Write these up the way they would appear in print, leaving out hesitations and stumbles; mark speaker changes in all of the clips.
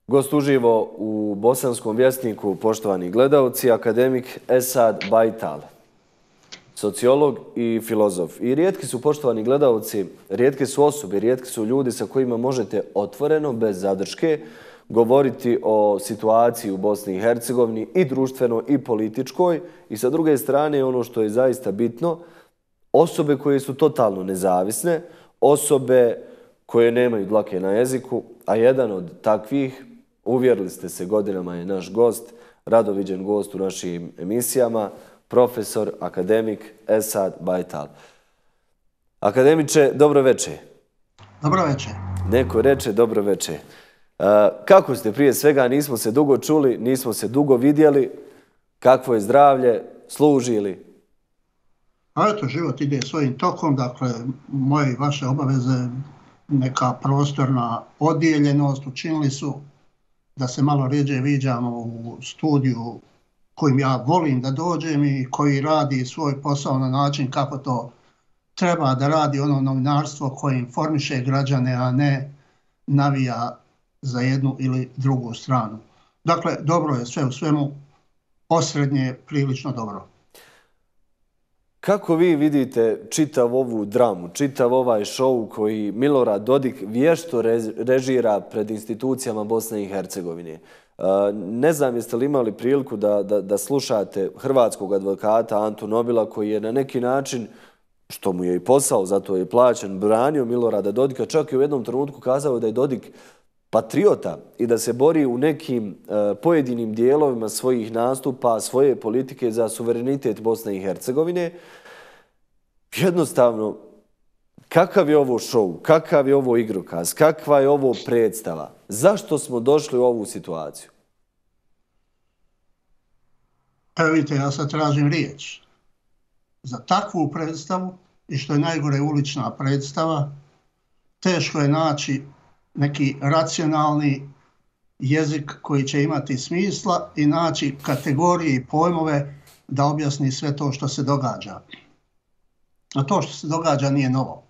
Speaker 1: Gost uživo u Bosanskom vjesniku, poštovani gledalci, akademik Esad Bajtal, sociolog i filozof. I rijetki su, poštovani gledalci, rijetke su osobe, rijetki su ljudi sa kojima možete otvoreno, bez zadrške, govoriti o situaciji u Bosni i Hercegovini i društvenoj i političkoj. I sa druge strane, ono što je zaista bitno, osobe koje su totalno nezavisne, osobe koje nemaju dlake na jeziku, a jedan od takvih, uvjerili ste se, godinama je naš gost, rado viđen gost u našim emisijama, profesor, akademik Esad Bajtal. Akademiče, dobro večer.
Speaker 2: Dobro večer.
Speaker 1: Neko reče dobro večer. Kako ste prije svega? Nismo se dugo čuli, nismo se dugo vidjeli. Kakvo je zdravlje? Služi li?
Speaker 2: A eto, život ide svojim tokom, dakle, moje i vaše obaveze, neka prostorna odijeljenost učinili su da se malo rjeđe viđamo u studiju kojim ja volim da dođem i koji radi svoj posao na način kako to treba da radi, ono novinarstvo koje informiše građane, a ne navija za jednu ili drugu stranu. Dakle, dobro je sve u svemu, osrednje prilično dobro.
Speaker 1: Kako vi vidite čitav ovu dramu, čitav ovaj šou koji Milorad Dodik vješto režira pred institucijama Bosne i Hercegovine? Ne znam jeste li imali priliku da slušate hrvatskog advokata Antu Nobila koji je na neki način, što mu je i posao, zato je plaćen, branio Milorada Dodika, čak i u jednom trenutku kazao da je Dodik patriota i da se bori u nekim pojedinim dijelovima svojih nastupa, svoje politike za suverenitet Bosne i Hercegovine. Jednostavno, kakav je ovo šou, kakav je ovo igrokaz, kakva je ovo predstava? Zašto smo došli u ovu situaciju?
Speaker 2: Evo vidite, ja sad tražim riječ. Za takvu predstavu, i što je najgore ulična predstava, teško je naći neki racionalni jezik koji će imati smisla i naći kategorije i pojmove da objasni sve to što se događa. A to što se događa nije novo.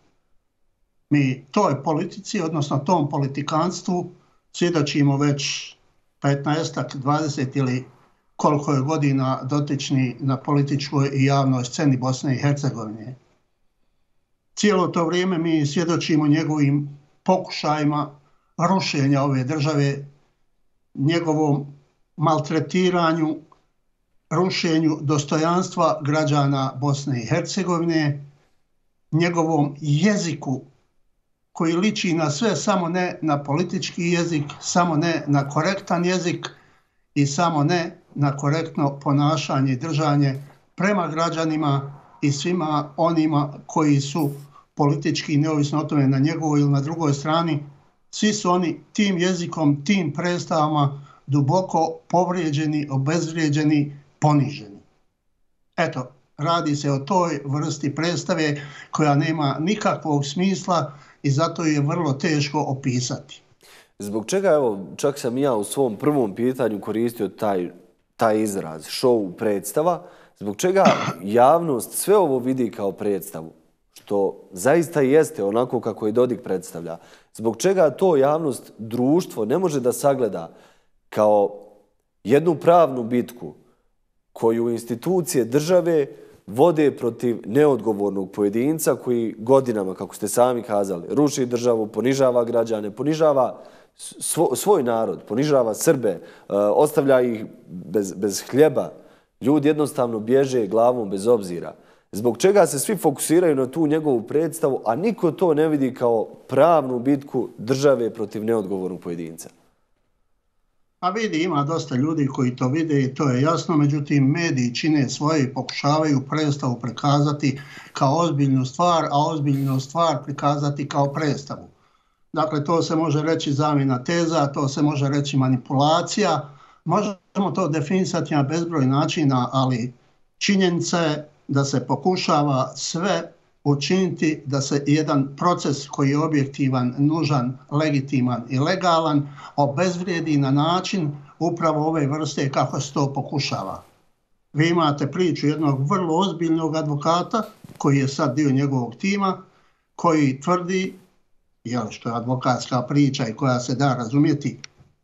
Speaker 2: Mi toj politici, odnosno tom politikanstvu, svjedočimo već 15, 20 ili koliko je godina dotični na političkoj i javnoj sceni Bosne i Hercegovine. Cijelo to vrijeme mi svjedočimo njegovim pokušajima rušenja ove države, njegovom maltretiranju, rušenju dostojanstva građana Bosne i Hercegovine, njegovom jeziku koji liči na sve, samo ne na politički jezik, samo ne na korektan jezik i samo ne na korektno ponašanje i držanje prema građanima i svima onima koji su politički, neovisno o tome na njegovoj ili na drugoj strani, svi su oni tim jezikom, tim predstavama duboko povrijeđeni, obezvrijeđeni, poniženi. Eto, radi se o toj vrsti predstave koja nema nikakvog smisla i zato je vrlo teško opisati.
Speaker 1: Zbog čega, evo, čak sam ja u svom prvom pitanju koristio taj izraz, šou, predstava, zbog čega javnost sve ovo vidi kao predstavu, što zaista jeste onako kako je Dodik predstavlja. Zbog čega to javnost, društvo ne može da sagleda kao jednu pravnu bitku koju institucije države vode protiv neodgovornog pojedinca koji godinama, kako ste sami kazali, ruši državu, ponižava građane, ponižava svoj narod, ponižava Srbe, ostavlja ih bez hljeba. Ljudi jednostavno bježe glavom bez obzira. Zbog čega se svi fokusiraju na tu njegovu predstavu, a niko to ne vidi kao pravnu bitku države protiv neodgovornog pojedinca?
Speaker 2: A vidi, ima dosta ljudi koji to vide i to je jasno, međutim mediji čine svoje i pokušavaju predstavu prikazati kao ozbiljnu stvar, a ozbiljnu stvar prikazati kao predstavu. Dakle, to se može reći zamjena teza, to se može reći manipulacija, možemo to definisati na bezbroj načina, ali činjenica je da se pokušava sve učiniti da se jedan proces koji je objektivan, nužan, legitiman i legalan obezvrijedi na način upravo ove vrste kako se to pokušava. Vi imate priču jednog vrlo ozbiljnog advokata koji je sad dio njegovog tima, koji tvrdi, što je advokatska priča i koja se da razumjeti,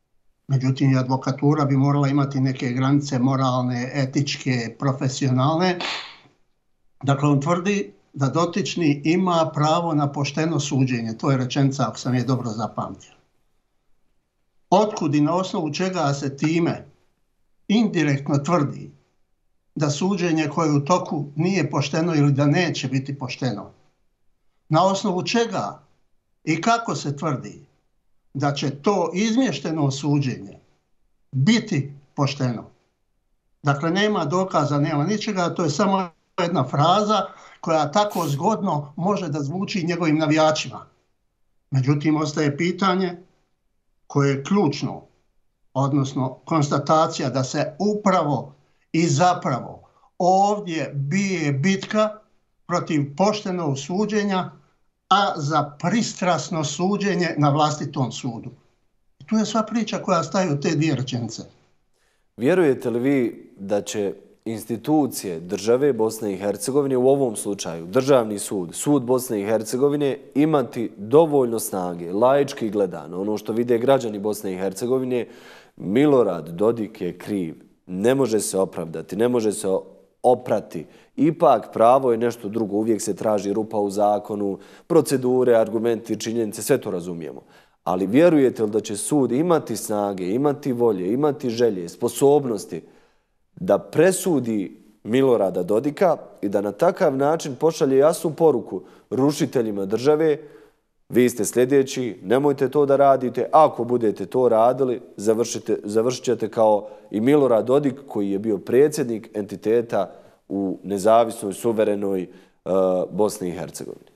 Speaker 2: Međutim, i advokatura bi morala imati neke granice moralne, etičke, profesionalne. Dakle, on tvrdi da dotični ima pravo na pošteno suđenje. To je rečenica, ako sam je dobro zapamtio. Otkud i na osnovu čega se time indirektno tvrdi da suđenje koje je u toku nije pošteno ili da neće biti pošteno? Na osnovu čega i kako se tvrdi da će to izmješteno suđenje biti pošteno? Dakle, nema dokaza, nema ničega, to je samo jedna fraza koja tako zgodno može da zvuči njegovim navijačima. Međutim, ostaje pitanje koje je ključno, odnosno konstatacija da se upravo i zapravo ovdje bije bitka protiv poštenog suđenja, a za pristrasno suđenje na vlastitom sudu. I tu je sva priča koja staje u te dvije rečenice.
Speaker 1: Vjerujete li vi da će institucije države Bosne i Hercegovine, u ovom slučaju Državni sud, Sud Bosne i Hercegovine, imati dovoljno snage, laički gledano, ono što vide građani Bosne i Hercegovine, Milorad Dodik je kriv, ne može se opravdati, ne može se oprati. Ipak pravo je nešto drugo, uvijek se traži rupa u zakonu, procedure, argumenti, činjenice, sve to razumijemo. Ali vjerujete li da će sud imati snage, imati volje, imati želje, sposobnosti da presudi Milorada Dodika i da na takav način pošalje jasnu poruku rušiteljima države: vi ste sljedeći, nemojte to da radite, ako budete to radili, završit ćete kao i Milorad Dodik, koji je bio predsjednik entiteta u nezavisnoj, suverenoj Bosni i Hercegovini.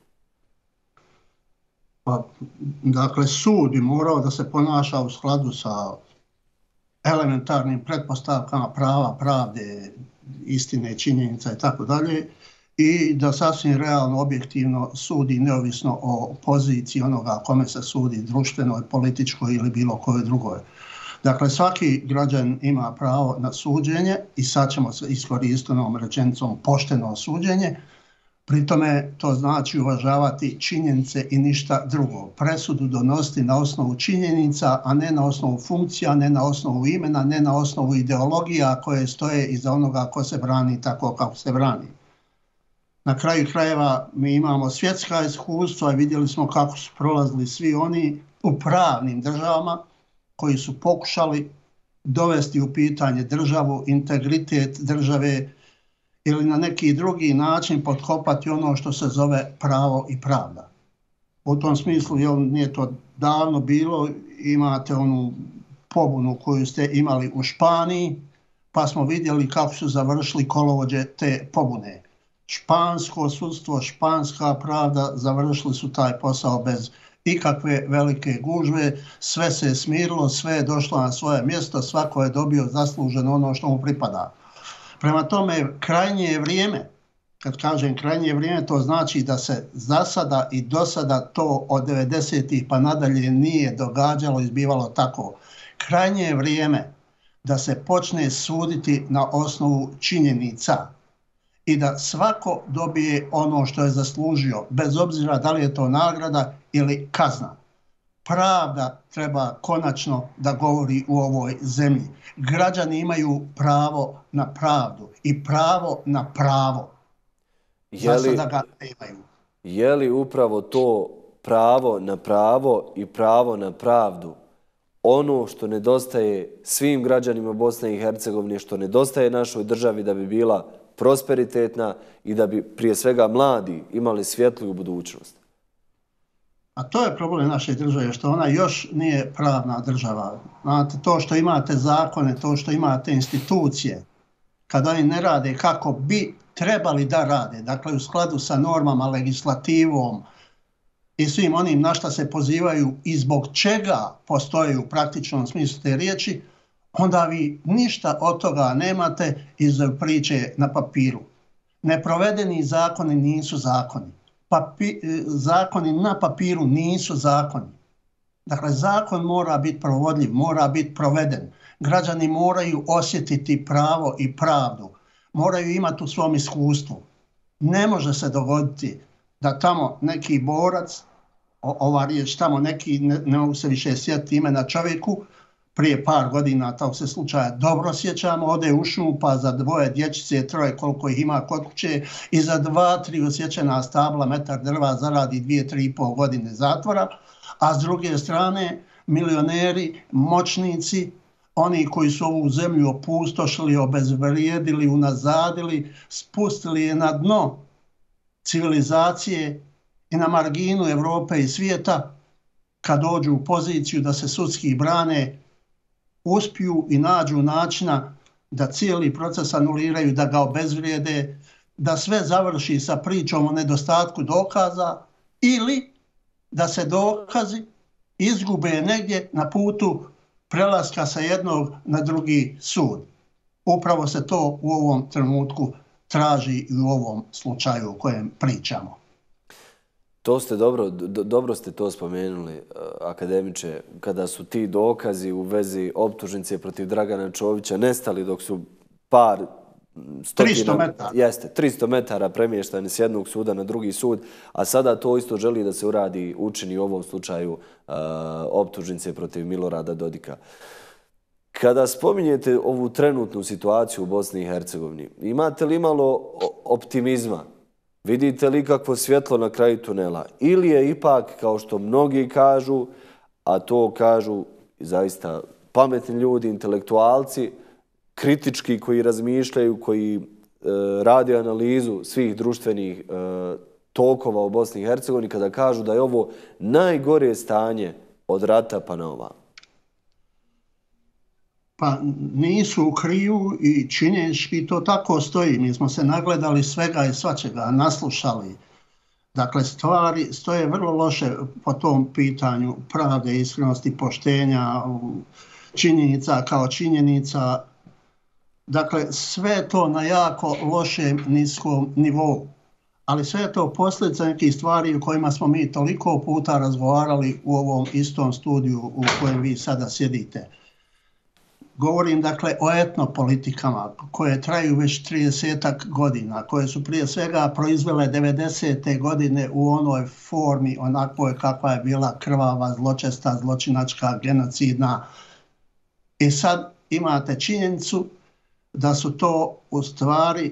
Speaker 2: Pa, dakle, sud bi morao da se ponaša u skladu sa elementarnim pretpostavkama prava, pravde, istine, činjenica i tako dalje, i da sasvim realno, objektivno sudi neovisno o poziciji onoga kome se sudi, društvenoj, političkoj ili bilo kojoj drugoj. Dakle, svaki građan ima pravo na suđenje i sad ćemo se iskoristiti onom rečenicom pošteno suđenje. Pri tome to znači uvažavati činjenice i ništa drugo. Presudu donositi na osnovu činjenica, a ne na osnovu funkcija, ne na osnovu imena, ne na osnovu ideologija koje stoje iza onoga ko se brani tako kako se brani. Na kraju krajeva mi imamo svjetska iskustva i vidjeli smo kako su prolazili svi oni u pravnim državama koji su pokušali dovesti u pitanje državu, integritet države ili na neki drugi način potkopati ono što se zove pravo i pravda. U tom smislu, nije to davno bilo, imate onu pobunu koju ste imali u Španiji, pa smo vidjeli kako su završili kolovođe te pobune. Špansko sudstvo, španska pravda, završili su taj posao bez ikakve velike gužve, sve se je smirilo, sve je došlo na svoje mjesto, svako je dobio zasluženo ono što mu pripada. Prema tome, krajnje je vrijeme, kad kažem krajnje vrijeme, to znači da se za sada i do sada to od 90-ih pa nadalje nije događalo, izbivalo tako. Krajnje je vrijeme da se počne suditi na osnovu činjenica i da svako dobije ono što je zaslužio, bez obzira da li je to nagrada ili kazna. Pravda treba konačno da govori u ovoj zemlji. Građani imaju pravo na pravdu i pravo na pravo. Za sada ga nemaju.
Speaker 1: Je li upravo to pravo na pravo i pravo na pravdu ono što nedostaje svim građanima Bosne i Hercegovine, što nedostaje našoj državi da bi bila prosperitetna i da bi prije svega mladi imali svjetliju budućnost?
Speaker 2: A to je problem naše države, što ona još nije pravna država. Znate, to što imate zakone, to što imate institucije, kada oni ne rade kako bi trebali da rade, dakle u skladu sa normama, legislativom i svim onim na šta se pozivaju i zbog čega postoje u praktičnom smislu te riječi, onda vi ništa od toga nemate iz priče na papiru. Neprovedeni zakoni nisu zakoni. Zakoni na papiru nisu zakoni. Dakle, zakon mora biti provodljiv, mora biti proveden. Građani moraju osjetiti pravo i pravdu. Moraju imati u svom iskustvu. Ne može se dogoditi da tamo neki borac, ova riječ tamo neki, ne mogu se više sjetiti imena čovjeku, prije par godina tog se slučaja dobro sjećamo, ode u šumu pa za dvoje dječice, troje koliko ih ima kod kuće i za 2-3 osjećena stabla, metar drva zaradi 2-3,5 godine zatvora, a s druge strane milioneri, moćnici, oni koji su ovu zemlju opustošili, obezvrijedili, unazadili, spustili je na dno civilizacije i na marginu Europe i svijeta, kad dođu u poziciju da se sudski brane, uspiju i nađu načina da cijeli proces anuliraju, da ga obezvrijede, da sve završi sa pričom o nedostatku dokaza ili da se dokazi izgube negdje na putu prelaska sa jednog na drugi sud. Upravo se to u ovom trenutku traži i u ovom slučaju o kojem pričamo.
Speaker 1: To ste dobro ste to spomenuli, akademiče, kada su ti dokazi u vezi optužnice protiv Dragana Čovića nestali dok su par
Speaker 2: 300 metara.
Speaker 1: Jeste, 300 metara premještani s jednog suda na drugi sud, a sada to isto želi da se učini u ovom slučaju optužnice protiv Milorada Dodika. Kada spominjete ovu trenutnu situaciju u Bosni i Hercegovini, imate li malo optimizma? Vidite li kakvo svjetlo na kraju tunela? Ili je ipak, kao što mnogi kažu, a to kažu zaista pametni ljudi, intelektualci, kritički koji razmišljaju, koji rade analizu svih društvenih tokova u Bosni i Hercegovini, kada kažu da je ovo najgore stanje od rata pa na ovamo?
Speaker 2: Pa nisu u krivu i činjenički to tako stoji. Mi smo se nagledali svega i svačega, naslušali. Dakle, stvari stoje vrlo loše po tom pitanju pravde, iskrenosti, poštenja, činjenica kao činjenica. Dakle, sve je to na jako lošem, niskom nivou. Ali sve je to posljedica nekih stvari o kojima smo mi toliko puta razgovarali u ovom istom studiju u kojem vi sada sjedite. Govorim dakle o etnopolitikama koje traju već 30 godina, koje su prije svega proizvele 90. godine u onoj formi onakvoj kakva je bila krvava, zločesta, zločinačka, genocidna. I sad imate činjenicu da su to u stvari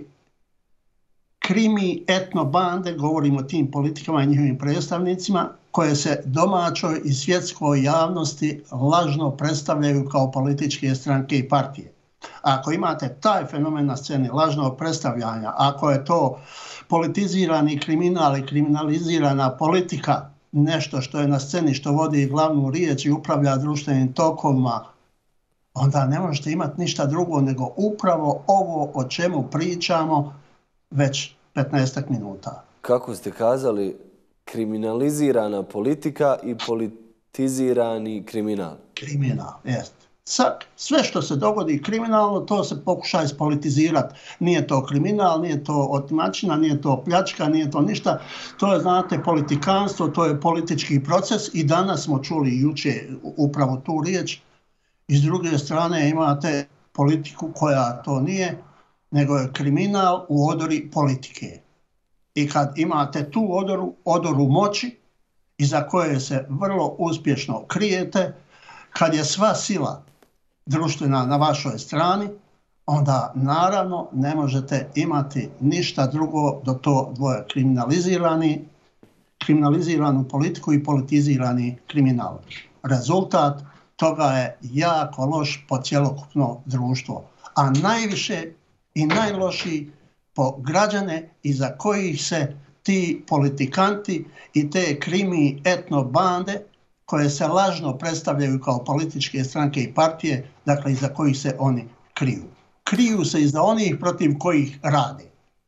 Speaker 2: krimi etnobande, govorimo o tim politikama i njihovim predstavnicima, koje se domaćoj i svjetskoj javnosti lažno predstavljaju kao političke stranke i partije. Ako imate taj fenomen na sceni lažnog predstavljanja, ako je to politizirani kriminal i kriminalizirana politika, nešto što je na sceni, što vodi glavnu riječ i upravlja društvenim tokovima, onda ne možete imati ništa drugo nego upravo ovo o čemu pričamo već 15 minuta.
Speaker 1: Kako ste kazali, kriminalizirana politika i politizirani kriminal.
Speaker 2: Kriminal, jest. Sve što se dogodi kriminalno, to se pokuša ispolitizirati. Nije to kriminal, nije to otimačina, nije to pljačka, nije to ništa. To je, znate, politikanstvo, to je politički proces i danas smo čuli jučer upravo tu riječ. I s druge strane imate politiku koja to nije, nego je kriminal u odori politike. I kad imate tu odoru moći, iza koje se vrlo uspješno krijete, kad je sva sila društvena na vašoj strani, onda naravno ne možete imati ništa drugo do to dvoje kriminaliziranu politiku i politizirani kriminal. Rezultat toga je jako loš po cjelokupno društvo, a najviše i najlošiji po građane iza kojih se ti politikanti i te krimi etnobande koje se lažno predstavljaju kao političke stranke i partije, dakle iza kojih se oni kriju. Kriju se iza onih protiv kojih rade.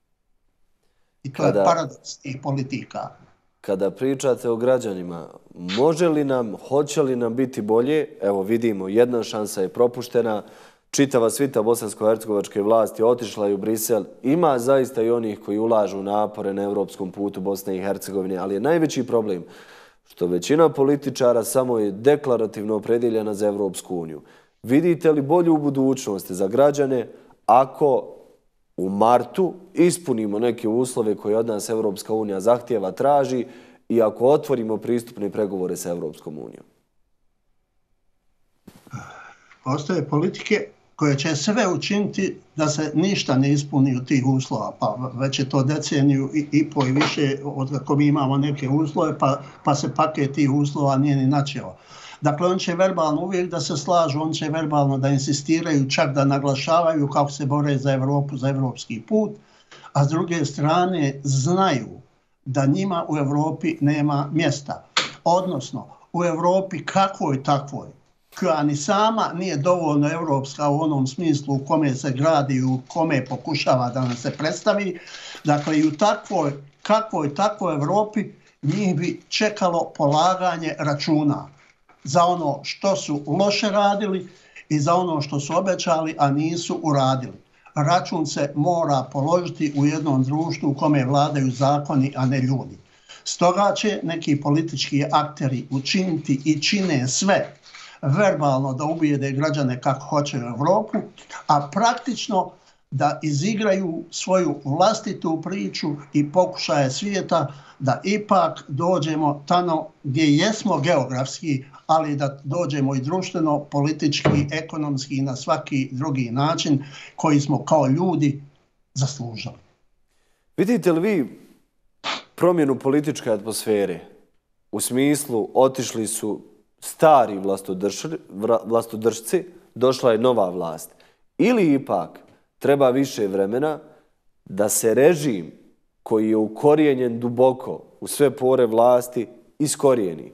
Speaker 2: I to je paradoks tih politika.
Speaker 1: Kada pričate o građanima, hoće li nam biti bolje? Evo vidimo, jedna šansa je propuštena. Čitava svita bosansko-hercegovačke vlasti otišla je u Brisel. Ima zaista i onih koji ulažu napore na evropskom putu Bosne i Hercegovine, ali je najveći problem što većina političara samo je deklarativno opredjeljena za Evropsku uniju. Vidite li bolju budućnost za građane ako u martu ispunimo neke uslove koje od nas Evropska unija zahtijeva, traži i ako otvorimo pristupne pregovore sa Evropskom unijom?
Speaker 2: Postoje politike koje će sve učiniti da se ništa ne ispuni od tih uslova. Pa već je to deceniju i po i više od kako mi imamo neke uslove, pa se paket tih uslova nije ni načeo. Dakle, on će verbalno uvijek da se slažu, on će verbalno da insistiraju, čak da naglašavaju kako se bore za Europu, za evropski put, a s druge strane znaju da njima u Europi nema mjesta. Odnosno, u Europi kakvoj takvoj, koja ni sama nije dovoljno evropska u onom smislu u kome se gradi, u kome pokušava da nam se predstavi, dakle i u kakvoj takvoj Europi njih bi čekalo polaganje računa za ono što su loše radili i za ono što su obećali, a nisu uradili. Račun se mora položiti u jednom društvu u kome vladaju zakoni, a ne ljudi. Stoga će neki politički akteri učiniti i čine sve verbalno da ubijede građane kako hoće u Europu, a praktično da izigraju svoju vlastitu priču i pokušaje svijeta da ipak dođemo tamo gdje jesmo geografski, ali da dođemo i društveno, politički, ekonomski i na svaki drugi način koji smo kao ljudi zaslužili.
Speaker 1: Vidite li vi promjenu političke atmosfere? U smislu, otišli su stari vlastodržci, došla je nova vlast. Ili ipak treba više vremena da se režim koji je ukorijenjen duboko u sve pore vlasti iskorijeni?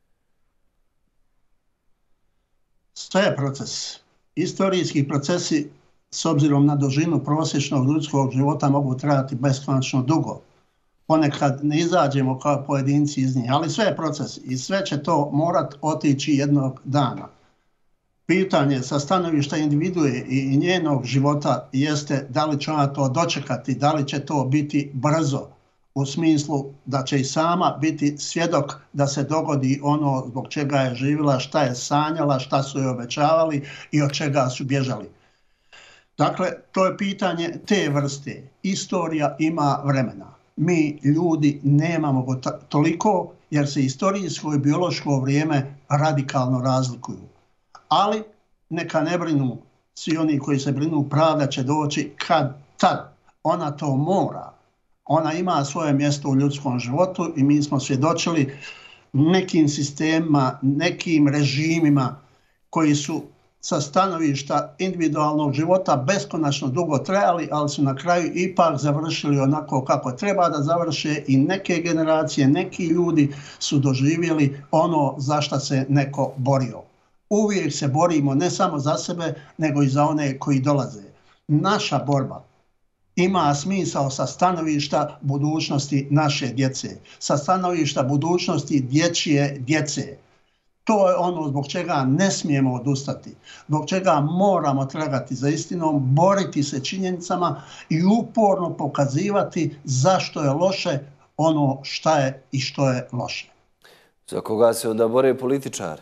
Speaker 2: Sve je proces. Istorijski procesi s obzirom na dužinu prosječnog ljudskog života mogu trajati beskonačno dugo. Ponekad ne izađemo kao pojedinci iz njih, ali sve je proces i sve će to morat otići jednog dana. Pitanje sa stanovišta individue i njenog života jeste da li će ona to dočekati, da li će to biti brzo, u smislu da će i sama biti svjedok da se dogodi ono zbog čega je živjela, šta je sanjala, šta su joj obećavali i od čega su bježali. Dakle, to je pitanje te vrste. Istorija ima vremena. Mi ljudi nemamo go toliko jer se istorijsko i biološko vrijeme radikalno razlikuju. Ali neka ne brinu, svi oni koji se brinu, pravda će doći kad tad. Ona to mora. Ona ima svoje mjesto u ljudskom životu i mi smo svjedočili nekim sistemima, nekim režimima koji su sa stanovišta individualnog života beskonačno dugo trajali, ali su na kraju ipak završili onako kako treba da završe i neke generacije, neki ljudi su doživjeli ono za što se neko borio. Uvijek se borimo ne samo za sebe, nego i za one koji dolaze. Naša borba ima smisao sa stanovišta budućnosti naše djece, sa stanovišta budućnosti dječje djece. To je ono zbog čega ne smijemo odustati, zbog čega moramo tragati za istinom, boriti se činjenicama i uporno pokazivati zašto je loše ono šta je i što je loše.
Speaker 1: Za koga se onda bore političari?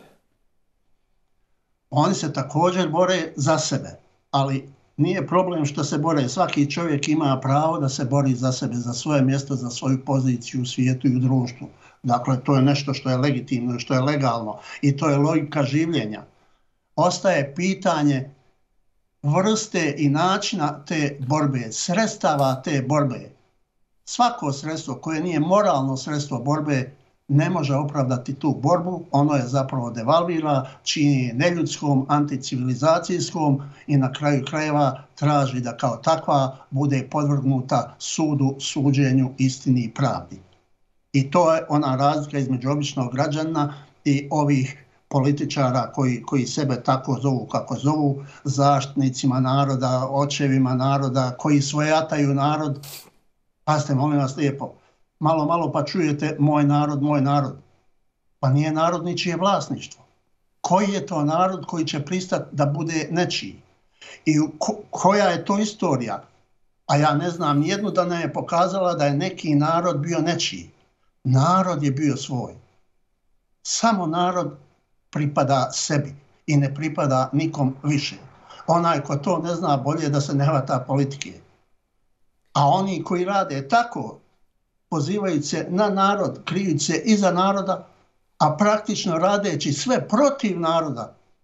Speaker 2: Oni se također bore za sebe, ali nije problem što se bore. Svaki čovjek ima pravo da se bori za sebe, za svoje mjesto, za svoju poziciju u svijetu i u društvu. Dakle, to je nešto što je legitimno, što je legalno i to je logika življenja. Ostaje pitanje vrste i načina te borbe, sredstava te borbe. Svako sredstvo koje nije moralno sredstvo borbe ne može opravdati tu borbu, ono je zapravo devalvira, čini je neljudskom, anticivilizacijskom i na kraju krajeva traži da kao takva bude podvrgnuta sudu, suđenju, istini i pravdi. I to je ona razlika između običnog građana i ovih političara koji sebe tako zovu kako zovu, zaštitnicima naroda, očevima naroda, koji svojataju narod. Pazite, molim vas lijepo, malo pa čujete moj narod, moj narod. Pa nije narod ničije vlasništvo. Koji je to narod koji će pristati da bude nečiji? I koja je to istorija? A ja ne znam nijednu da ne je pokazala da je neki narod bio nečiji. Narod je bio svoj. Samo narod pripada sebi i ne pripada nikom više. Onaj ko to ne zna, bolje da se ne hvata politike. A oni koji rade tako, pozivajući se na narod, krijući se iza naroda, a praktično radeći sve protiv naroda,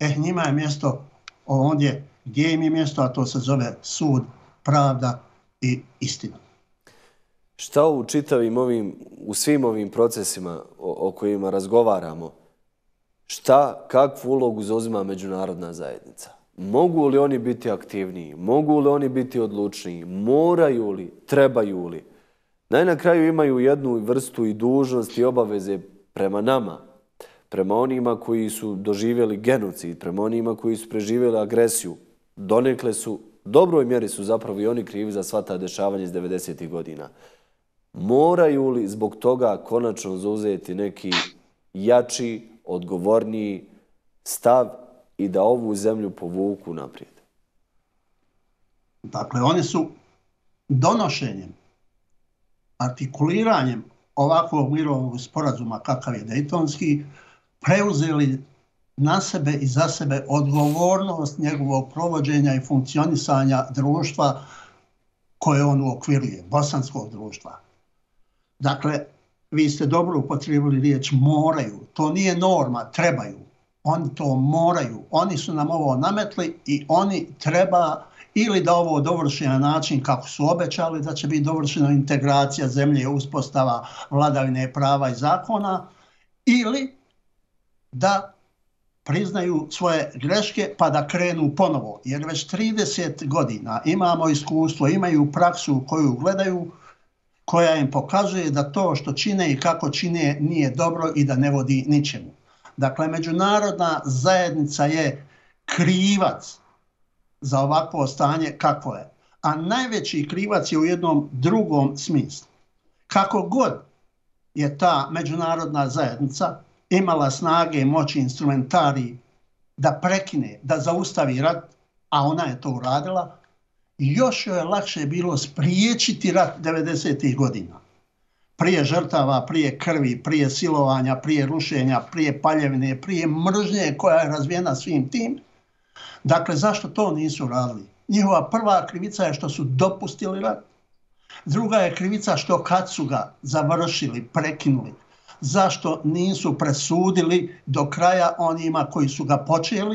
Speaker 2: Njima je mjesto ondje gdje im je mjesto, a to se zove sud, pravda i istina.
Speaker 1: Šta u svim ovim procesima o kojima razgovaramo, kakvu ulogu zauzima međunarodna zajednica? Mogu li oni biti aktivniji? Mogu li oni biti odlučniji? Moraju li? Trebaju li? Na kraju imaju jednu vrstu i dužnost i obaveze prema nama, prema onima koji su doživjeli genocid, prema onima koji su preživjeli agresiju. Donekle su, dobroj mjeri su zapravo i oni krivi za sva ta dešavanja iz 90. godina. Moraju li zbog toga konačno zauzeti neki jači, odgovorniji stav i da ovu zemlju povuku naprijed?
Speaker 2: Dakle, oni su donošenjem, artikuliranjem ovakvog mirovnog sporazuma kakav je Dejtonski, preuzeli na sebe i za sebe odgovornost njegovog provođenja i funkcionisanja društva koje on uokviruje, bosanskog društva. Dakle, vi ste dobro upotrijebili riječ moraju. To nije norma, trebaju. Oni to moraju. Oni su nam ovo nametli i oni treba ili da ovo dovrši na način kako su obećali da će biti dovršena integracija zemlje, uspostava vladavine prava i zakona, ili da priznaju svoje greške pa da krenu ponovo. Jer već 30 godina imamo iskustvo, imaju praksu koju gledaju, koja im pokazuje da to što čine i kako čine nije dobro i da ne vodi ničemu. Dakle, međunarodna zajednica je krivac za ovakvo stanje kakvo je. A najveći krivac je u jednom drugom smislu. Kako god je ta međunarodna zajednica imala snage, moći, instrumentarij da prekine, da zaustavi rat, a ona je to uradila, još joj je lakše bilo spriječiti rat 90. godina. Prije žrtava, prije krvi, prije silovanja, prije rušenja, prije paljevine, prije mržnje koja je razvijena svim tim. Dakle, zašto to nisu radili? Njihova prva krivica je što su dopustili rat. Druga je krivica što kad su ga završili, prekinuli, zašto nisu presudili do kraja onima koji su ga počeli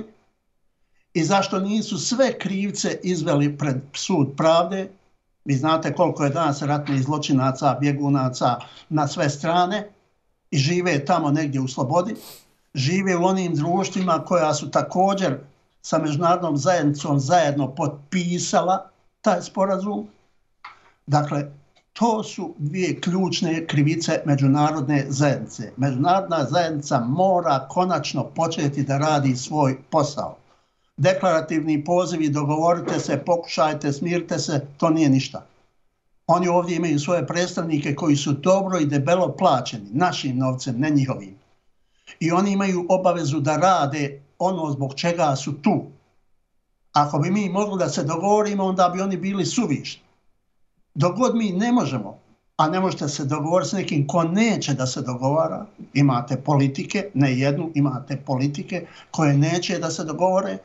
Speaker 2: i zašto nisu sve krivce izveli pred sud pravde. Vi znate koliko je danas ratnih zločinaca, bjegunaca na sve strane i žive tamo negdje u slobodi. Žive u onim društvima koja su također sa međunarodnom zajednicom zajedno potpisala taj sporazum. Dakle, to su dvije ključne krivice međunarodne zajednice. Međunarodna zajednica mora konačno početi da radi svoj posao. Deklarativni pozivi, dogovorite se, pokušajte, smirite se, to nije ništa. Oni ovdje imaju svoje predstavnike koji su dobro i debelo plaćeni, našim novcem, ne njihovim. I oni imaju obavezu da rade ono zbog čega su tu. Ako bi mi mogli da se dogovorimo, onda bi oni bili suvišni. Dok god mi ne možemo, a ne možete se dogovoriti s nekim ko neće da se dogovara, imate politike, ne jednu, imate politike koje neće da se dogovore,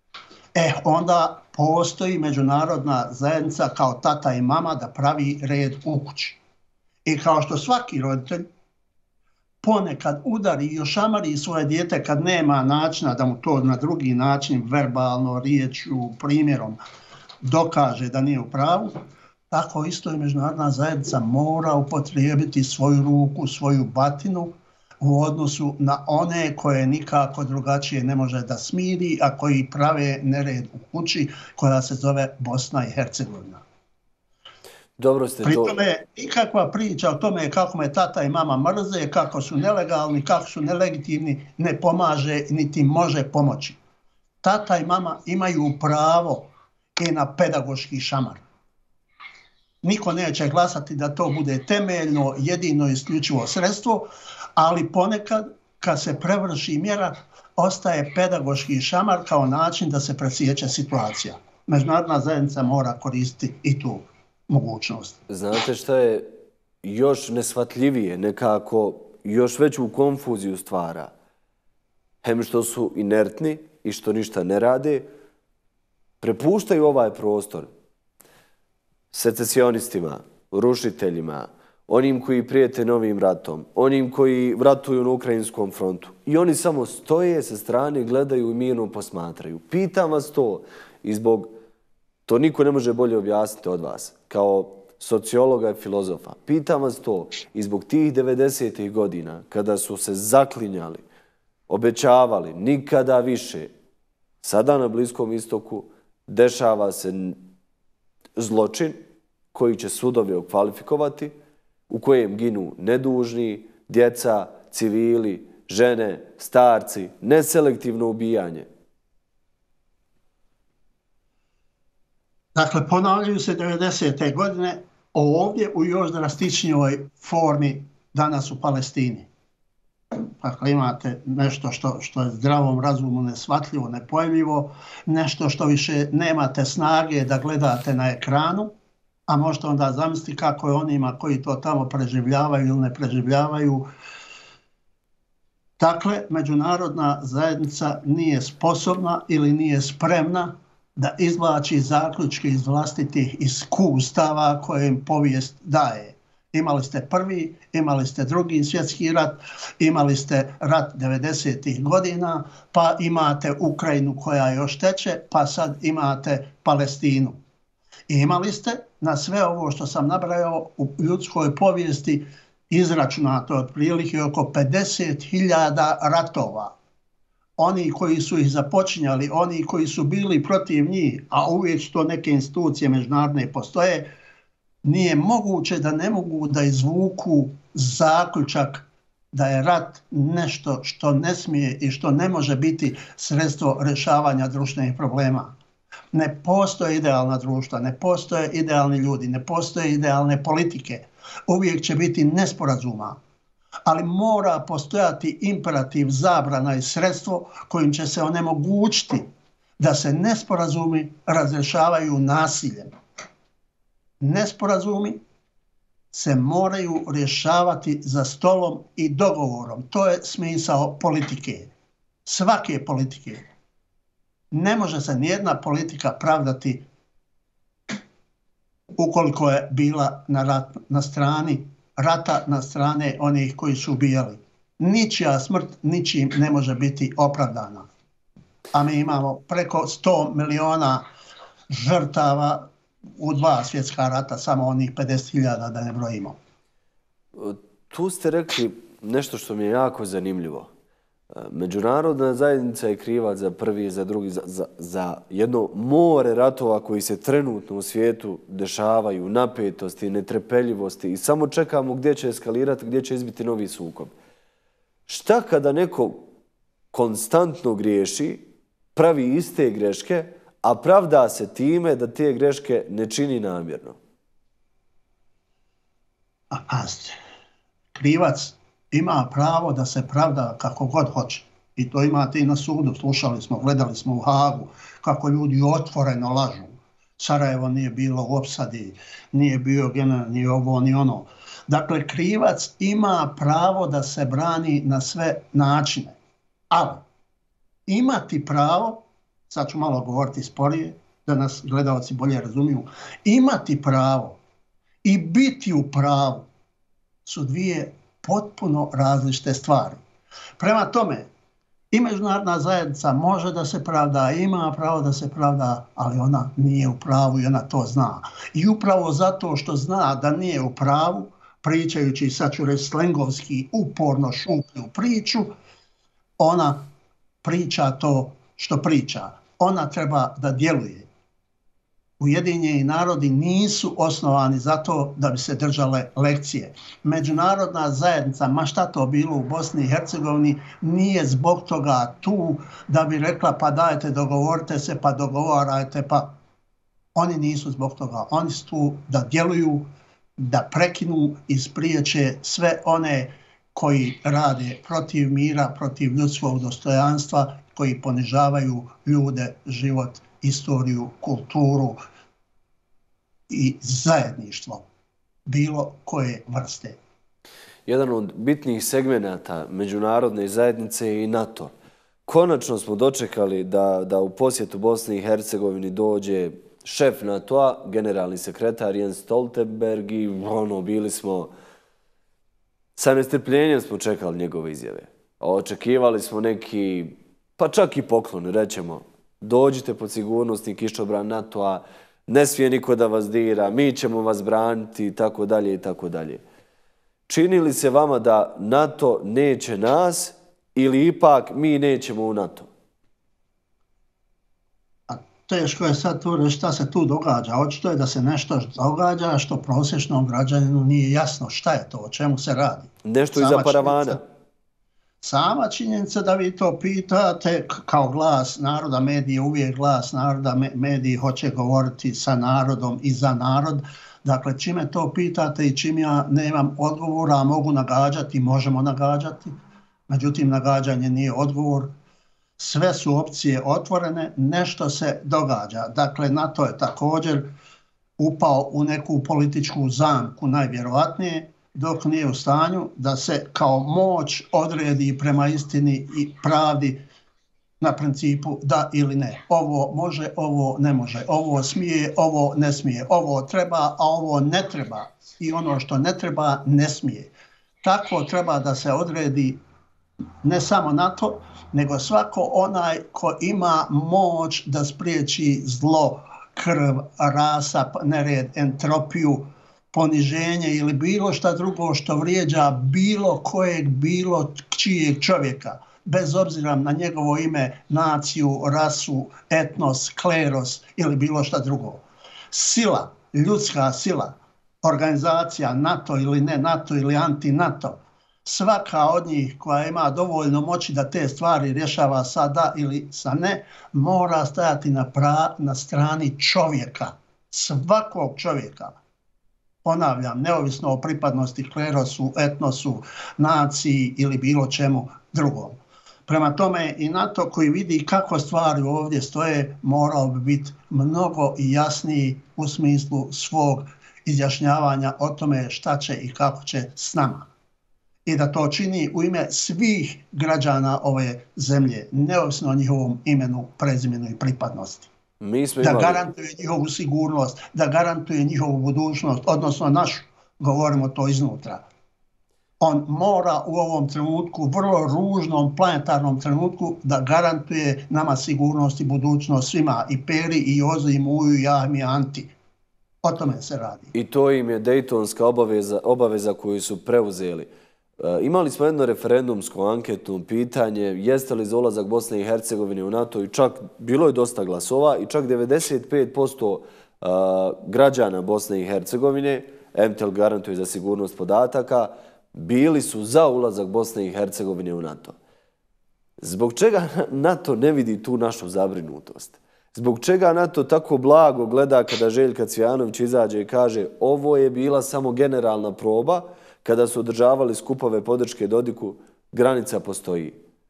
Speaker 2: onda postoji međunarodna zajednica kao tata i mama da pravi red u kući. I kao što svaki roditelj ponekad udari i ošamari svoje dijete kad nema načina da mu to na drugi način, verbalno, riječju, primjerom dokaže da nije u pravu, tako isto i međunarodna zajednica mora upotrijebiti svoju ruku, svoju batinu u odnosu na one koje nikako drugačije ne može da smiri, a koji prave nered u kući koja se zove Bosna i Hercegovina.
Speaker 1: Dobro ste to...
Speaker 2: Pri tome nikakva priča o tome kako me tata i mama mrze, kako su nelegalni, kako su nelegitimni, ne pomaže niti može pomoći. Tata i mama imaju pravo i na pedagoški šamar. Niko neće glasati da to bude temeljno, jedino, isključivo sredstvo, ali ponekad kad se prevrši mjera, ostaje pedagoški šamar kao način da se presjeće situacija. Međunarodna zajednica mora koristiti i tu mogućnost.
Speaker 1: Znate šta je još neshvatljivije, nekako još veću konfuziju stvara? Hem što su inertni i što ništa ne rade, prepuštaju ovaj prostor secesionistima, rušiteljima, onim koji prijete novim ratom, onim koji ratuju na ukrajinskom frontu. I oni samo stoje sa strane, gledaju i mirno posmatraju. Pitam vas to i zbog, to niko ne može bolje objasniti od vas, kao sociologa i filozofa. Pitam vas to i zbog tih 90. godina, kada su se zaklinjali, obećavali, nikada više, sada na Bliskom istoku dešava se zločin koji će sudovi okvalifikovati, u kojem ginu nedužni, djeca, civili, žene, starci, neselektivno ubijanje.
Speaker 2: Dakle, ponavljaju se 90. godine ovdje u još drastičnijoj formi danas u Palestini. Dakle, imate nešto što je zdravom razumu neshvatljivo, nepojmljivo, nešto što više nemate snage da gledate na ekranu, a možete onda zamisliti kako je onima koji to tamo preživljavaju ili ne preživljavaju. Dakle, međunarodna zajednica nije sposobna ili nije spremna da izvlači zaključke iz vlastitih iskustava koje im povijest daje. Imali ste prvi, imali ste drugi svjetski rat, imali ste rat 90. godina, pa imate Ukrajinu koja još teče, pa sad imate Palestinu. I imali ste na sve ovo što sam nabrajao u ljudskoj povijesti izračunato otprilike oko 50.000 ratova. Oni koji su ih započinjali, oni koji su bili protiv njih, a uvijek to neke institucije međunarodne postoje, nije moguće da ne mogu da izvuku zaključak da je rat nešto što ne smije i što ne može biti sredstvo rješavanja društvenih problema. Ne postoje idealna društva, ne postoje idealni ljudi, ne postoje idealne politike. Uvijek će biti nesporazuma, ali mora postojati imperativ, zabrana i sredstvo kojim će se onemogućiti da se nesporazumi razrješavaju nasiljem. Nesporazumi se moraju rješavati za stolom i dogovorom. To je smisao politike. Svake politike. Ne može se nijedna politika pravdati ukoliko je bila na strani rata, na strane onih koji su ubijali. Ničija smrt ničim ne može biti opravdana. A mi imamo preko 100 miliona žrtava u 2 svjetska rata, samo onih 50.000 da ne brojimo.
Speaker 1: Tu ste rekli nešto što mi je jako zanimljivo. Međunarodna zajednica je kriva za prvi, za drugi, za jedno more ratova koji se trenutno u svijetu dešavaju, napetosti, netrpeljivosti i samo čekamo gdje će eskalirati, gdje će izbiti novi sukob. Šta kada neko konstantno griješi, pravi iste greške, a pravda se time da te greške ne čini namjerno?
Speaker 2: Krivac ima pravo da se pravda kako god hoće. I to imate i na sudu. Slušali smo, gledali smo u Hagu kako ljudi otvoreno lažu. Sarajevo nije bilo u opsadi, nije bio general, ni ovo, ni ono. Dakle, krivac ima pravo da se brani na sve načine. Ali imati pravo, sad ću malo govoriti sporije, da nas gledalci bolje razumiju, imati pravo i biti u pravu su dvije potpuno različite stvari. Prema tome, i međunarodna zajednica može da se pravda, ima pravo da se pravda, ali ona nije u pravu i ona to zna. I upravo zato što zna da nije u pravu, pričajući, sad ću reći slengovski, uporno šuplju priču, ona priča to što priča. Ona treba da djeluje. Ujedinjeni narodi nisu osnovani zato da bi se držale lekcije. Međunarodna zajednica, ma šta to bilo u Bosni i Hercegovini, nije zbog toga tu da bi rekla pa dajte dogovorite se, pa dogovarajte, pa oni nisu zbog toga. Oni su tu da djeluju, da prekinu i spriječe sve one koji rade protiv mira, protiv ljudskog dostojanstva, koji ponižavaju ljude, život, istoriju, kulturu i zajedništvo bilo koje vrste.
Speaker 1: Jedan od bitnijih segmenata međunarodne zajednice je i NATO. Konačno smo dočekali da u posjetu Bosni i Hercegovini dođe šef NATO-a, generalni sekretar Jens Stoltenberg i bili smo Sa nestrpljenjem smo čekali njegove izjave. Očekivali smo neki, pa čak i poklon, rećemo. Dođite pod sigurnosni kišobran NATO-a, ne smije niko da vas dira, mi ćemo vas braniti, i tako dalje, i tako dalje. Čini li se vama da NATO neće nas ili ipak mi nećemo u NATO?
Speaker 2: Teško je sad tu reći šta se tu događa. Očito je da se nešto događa što prosječnom građaninu nije jasno šta je to, o čemu se radi.
Speaker 1: Nešto iza paravana.
Speaker 2: Sama činjenica da vi to pitate kao glas naroda, mediji uvijek glas naroda, mediji hoće govoriti sa narodom i za narod. Dakle, čime to pitate i čim ja nemam odgovora, a mogu nagađati, možemo nagađati. Međutim, nagađanje nije odgovor. Sve su opcije otvorene, nešto se događa. Dakle, NATO je također upao u neku političku zamku, najvjerojatnije, dok nije u stanju da se kao moć odredi prema istini i pravdi na principu da ili ne. Ovo može, ovo ne može, ovo smije, ovo ne smije, ovo treba, a ovo ne treba. I ono što ne treba, ne smije. Tako treba da se odredi ne samo NATO, nego svako onaj ko ima moć da spriječi zlo, krv, rasap, nered, entropiju, poniženje ili bilo šta drugo što vrijeđa bilo kojeg, bilo čijeg čovjeka, bez obzira na njegovo ime, naciju, rasu, etnos, kleros ili bilo šta drugo. Sila, ljudska sila, organizacija NATO ili ne NATO ili anti-NATO, svaka od njih koja ima dovoljno moći da te stvari rješava sa da ili sa ne, mora stajati na strani čovjeka, svakog čovjeka. Ponavljam, neovisno o pripadnosti klerosu, etnosu, naciji ili bilo čemu drugom. Prema tome i NATO koji vidi kako stvari ovdje stoje morao bi biti mnogo jasniji u smislu svog izjašnjavanja o tome šta će i kako će s nama. I da to čini u ime svih građana ove zemlje, neovisno o njihovom imenu, prezimenu i pripadnosti. Da garantuje njihovu sigurnost, da garantuje njihovu budućnost, odnosno našu, govorimo to iznutra. On mora u ovom trenutku, vrlo ružnom planetarnom trenutku, da garantuje nama sigurnost i budućnost svima, i Peri, i Jozi, i Muju, i Jahmi, i Anti. O tome se radi.
Speaker 1: I to im je dejtonska obaveza koju su preuzeli. Imali smo jedno referendumsko anketno pitanje, jeste li za ulazak Bosne i Hercegovine u NATO, i čak bilo je dosta glasova i čak 95% građana Bosne i Hercegovine, MTEL garantuje za sigurnost podataka, bili su za ulazak Bosne i Hercegovine u NATO. Zbog čega NATO ne vidi tu našu zabrinutost? Zbog čega NATO tako blago gleda kada Željka Cvijanović izađe i kaže ovo je bila samo generalna proba, kada su održavali skupove podrške Dodiku, granica postoji?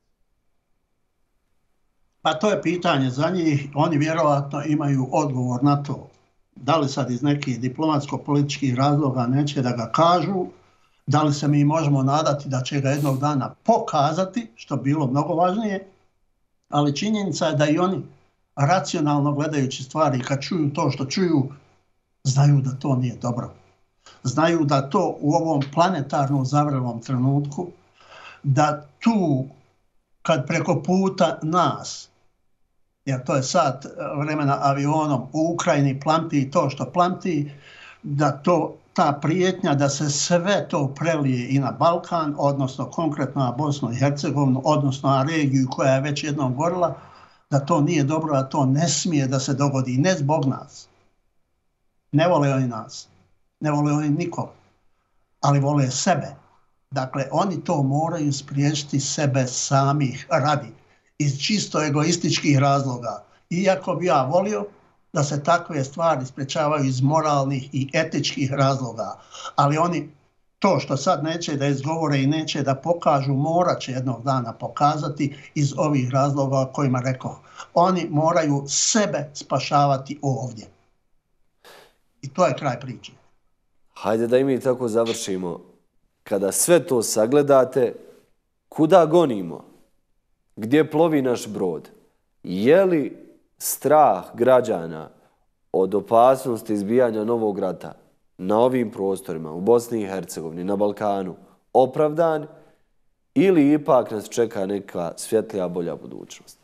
Speaker 2: Pa to je pitanje za njih. Oni vjerovatno imaju odgovor na to. Da li sad iz nekih diplomatsko-političkih razloga neće da ga kažu, da li se mi možemo nadati da će ga jednog dana pokazati, što bilo mnogo važnije, ali činjenica je da i oni racionalno gledajući stvari, kad čuju to što čuju, znaju da to nije dobro. Znaju da to u ovom planetarno zavrelom trenutku, da tu kad preko puta nas, jer to je sat vremena avionom, u Ukrajini plamti to što plamti, da ta prijetnja da se sve to prelije i na Balkan, odnosno konkretno na Bosnu i Hercegovinu, odnosno na regiju koja je već jednom gorila, da to nije dobro, a to ne smije da se dogodi, ne zbog nas. Ne vole oni nas. Ne vole oni nikog, ali vole sebe. Dakle, oni to moraju spriječiti sebe samih radi, iz čisto egoističkih razloga. Iako bi ja volio da se takve stvari sprječavaju iz moralnih i etičkih razloga, ali oni to što sad neće da izgovore i neće da pokažu, morat će jednog dana pokazati iz ovih razloga o kojima rekoh. Oni moraju sebe spašavati ovdje. I to je kraj priče.
Speaker 1: Hajde da i mi tako završimo. Kada sve to sagledate, kuda gonimo? Gdje plovi naš brod? Je li strah građana od opasnosti izbijanja novog rata na ovim prostorima, u Bosni i Hercegovini, na Balkanu, opravdan ili ipak nas čeka neka svjetlija, bolja budućnost?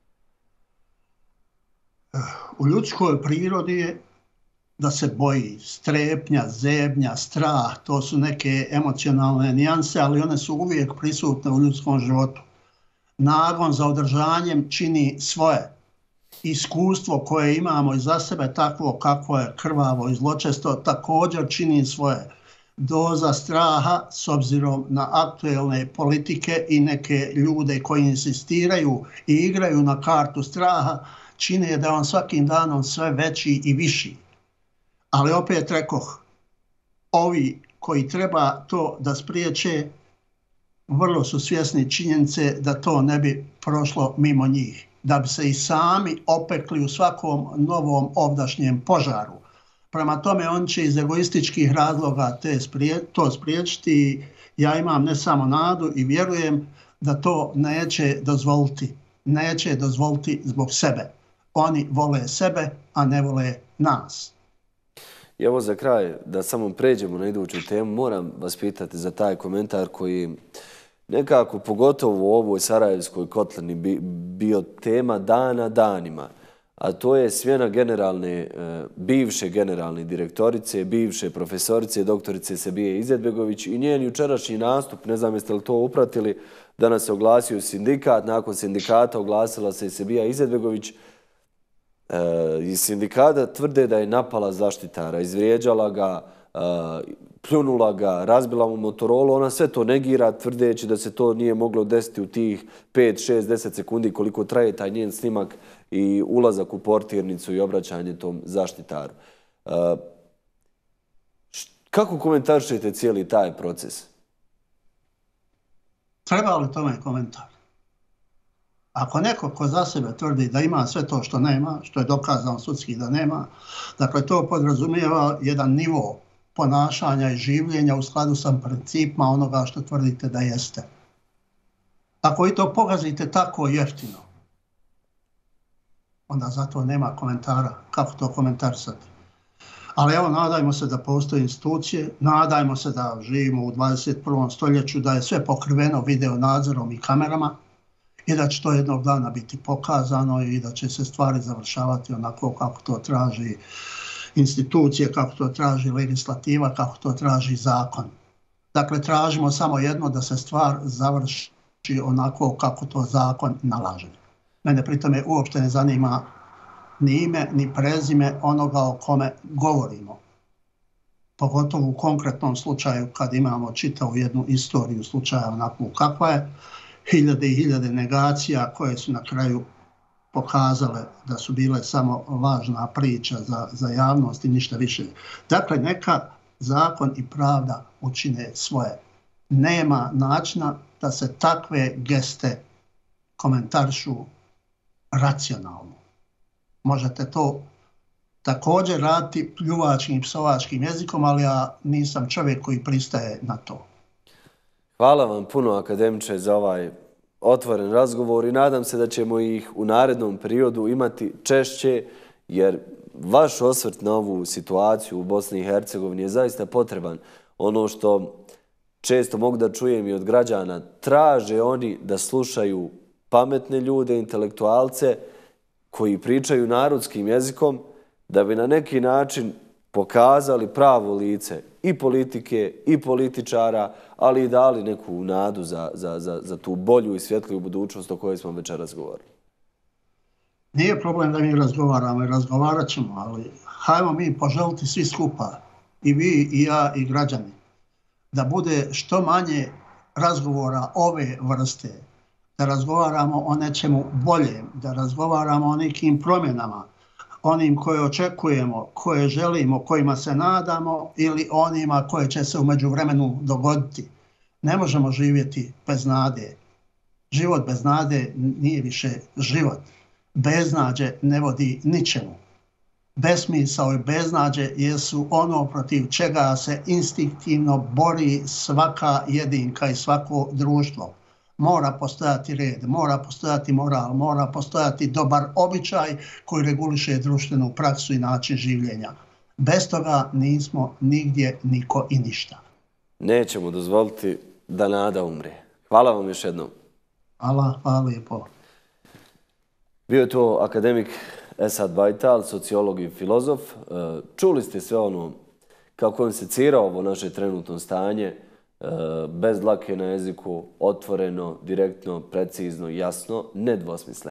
Speaker 2: U ljudskoj prirodi je da se boji. Strepnja, zebnja, strah, to su neke emocionalne nijanse, ali one su uvijek prisutne u ljudskom životu. Nagon za održanjem čini svoje. Iskustvo koje imamo iza sebe, takvo kakvo je krvavo i zločesto, također čini svoje. Doza straha, s obzirom na aktuelne politike i neke ljude koji insistiraju i igraju na kartu straha, čine da je on svakim danom sve veći i viši. Ali opet rekoh, ovi koji treba to da spriječe, vrlo su svjesni činjenice da to ne bi prošlo mimo njih, da bi se i sami opekli u svakom novom ovdašnjem požaru. Prema tome, on će iz egoističkih razloga to spriječiti. Ja imam ne samo nadu i vjerujem da to neće dozvoliti. Neće dozvoliti zbog sebe. Oni vole sebe, a ne vole nas.
Speaker 1: I evo za kraj, da samo pređemo na iduću temu, moram vas pitati za taj komentar koji nekako, pogotovo u ovoj Sarajevskoj kotlini, bio tema dana danima, a to je smjena bivše generalne direktorice, bivše profesorice, doktorice Sebije Izetbegović i njen jučerašnji nastup, ne znam jeste li to upratili, danas se oglasio sindikat, nakon sindikata oglasila se i Sebija Izetbegović. Iz sindikata tvrde da je napala zaštitara, izvrijeđala ga, pljunula ga, razbila mu Motorolu, ona sve to negira tvrdeći da se to nije moglo desiti u tih 5, 6, 10 sekundi koliko traje taj njen snimak i ulazak u portirnicu i obraćanje tom zaštitaru. Kako komentarišete cijeli taj proces?
Speaker 2: Treba li tome komentar? Ako neko ko za sebe tvrdi da ima sve to što nema, što je dokazano sudski da nema, dakle to podrazumijeva jedan nivo ponašanja i življenja u skladu sa principima onoga što tvrdite da jeste. Ako vi to pogazite tako jeftino, onda zato nema komentara. Kako to komentarisati? Ali evo, nadajmo se da postoje institucije, nadajmo se da živimo u 21. stoljeću, da je sve pokriveno video nadzorom i kamerama, i da će to jednog dana biti pokazano i da će se stvari završavati onako kako to traži institucije, kako to traži legislativa, kako to traži zakon. Dakle, tražimo samo jedno, da se stvar završi onako kako to zakon nalaže. Mene pri tome uopšte ne zanima ni ime, ni prezime onoga o kome govorimo. Pogotovo u konkretnom slučaju kad imamo čitavu jednu istoriju slučaja onakvu kakva je, hiljade i hiljade negacija koje su na kraju pokazale da su bile samo lažna priča za javnost i ništa više. Dakle, neka zakon i pravda učine svoje. Nema načina da se takve geste komentarišu racionalno. Možete to također raditi pljuvačkim i psovačkim jezikom, ali ja nisam čovjek koji pristaje na to.
Speaker 1: Hvala vam puno, akademiče, za ovaj otvoren razgovor i nadam se da ćemo ih u narednom periodu imati češće, jer vaš osvrt na ovu situaciju u Bosni i Hercegovini je zaista potreban. Ono što često mogu da čujem i od građana, traže oni da slušaju pametne ljude, intelektualce koji pričaju narodskim jezikom, da bi na neki način pokazali pravo lice i politike i političara, ali i dali neku nadu za tu bolju i svjetliju budućnost o kojoj smo večeras govorili.
Speaker 2: Nije problem da mi razgovaramo i razgovarat ćemo, ali hajmo mi poželiti svi skupa, i vi, i ja, i građani, da bude što manje razgovora ove vrste, da razgovaramo o nečemu boljem, da razgovaramo o nekim promjenama, onim koje očekujemo, koje želimo, kojima se nadamo ili onima koje će se u međuvremenu dogoditi. Ne možemo živjeti bez nade. Život bez nade nije više život. Beznađe ne vodi ničemu. Besmisao i beznađe jesu ono protiv čega se instinktivno bori svaka jedinka i svako društvo. Mora postojati red, mora postojati moral, mora postojati dobar običaj koji reguliše društvenu praksu i način življenja. Bez toga nismo nigdje, niko i ništa.
Speaker 1: Nećemo dozvoliti da nada umre. Hvala vam još jednom.
Speaker 2: Hvala lijepo.
Speaker 1: Bio je to akademik Esad Bajtal, sociolog i filozof. Čuli ste sve ono kako on secira ovo naše trenutno stanje, bez dlake na jeziku, otvoreno, direktno, precizno, jasno, nedvosmisleno.